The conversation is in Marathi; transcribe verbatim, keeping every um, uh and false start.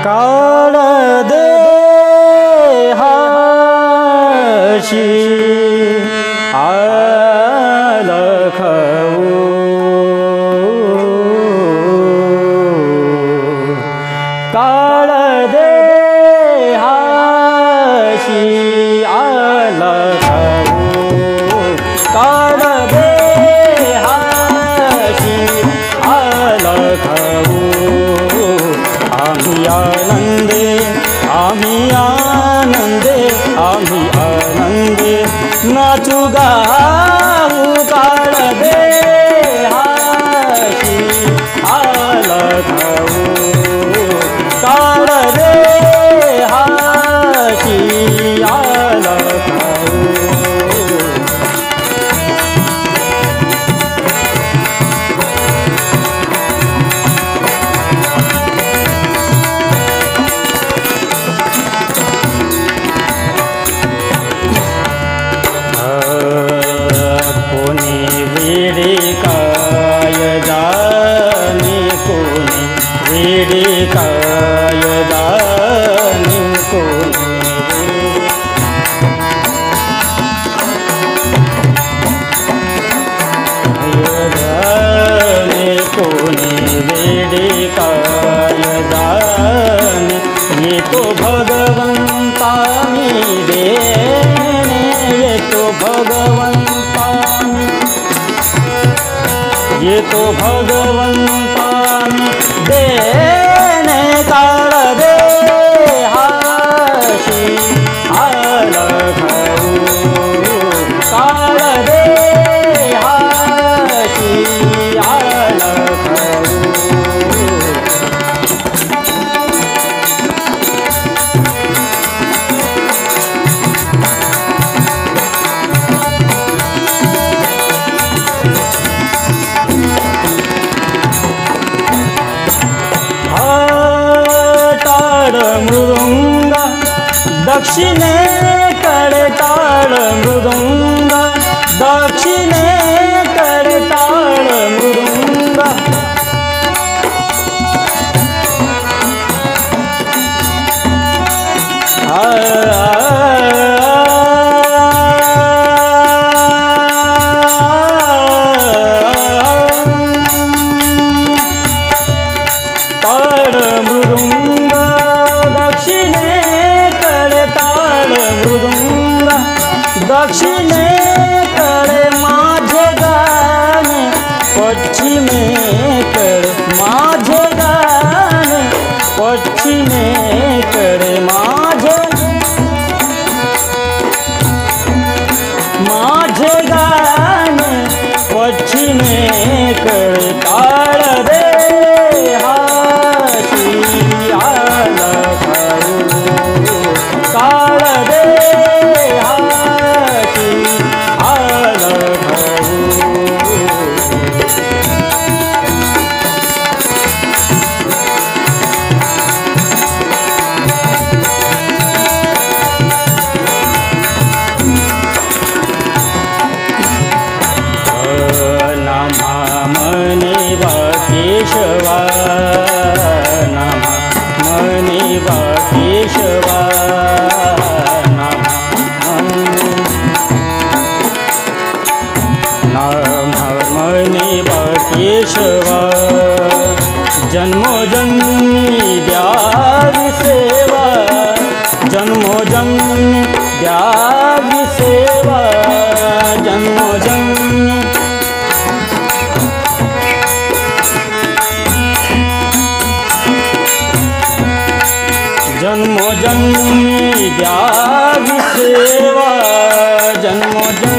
काळ देहाशी आलखवू काळ देहाशी आलखवू काळ देहाशी आलखवू आम्ही आनंदे आम्ही आनंदे आम्ही आनंदे नाचू गाऊ काळ देहाशी आलखवू काळ देहाशी आलखवू काय जाने कोणी जाने कोणी वेडे काय जाने ये तो भगवंता मी देने ये तो भगवंता ये तो भगवंता मी देने काळ देहाशी आलखवू काळ देहाशी आलखवू मृदुंग दक्षिणे कडे टाळ मृदुंग दक्षिणे कडे टाळ मृदुंग टाळ मृदुंग दक्षिणे कडे माझे गाणे पश्चिमे कडे माझे गाणे पश्चिमे कडे माझे माझे गाणे पश्चिमे कडे टाळ देहाशी आलखवू काळ देहाशी आलखवू नमा मने केशवा नमा मने केशवा मने केशवा जन्मो जन्मी द्यावी सेवा जन्मो जन्मी द्यावी सेवा जन्मो जन्मी जन्मो जन्मी द्यावी सेवा जन्मो जन्मी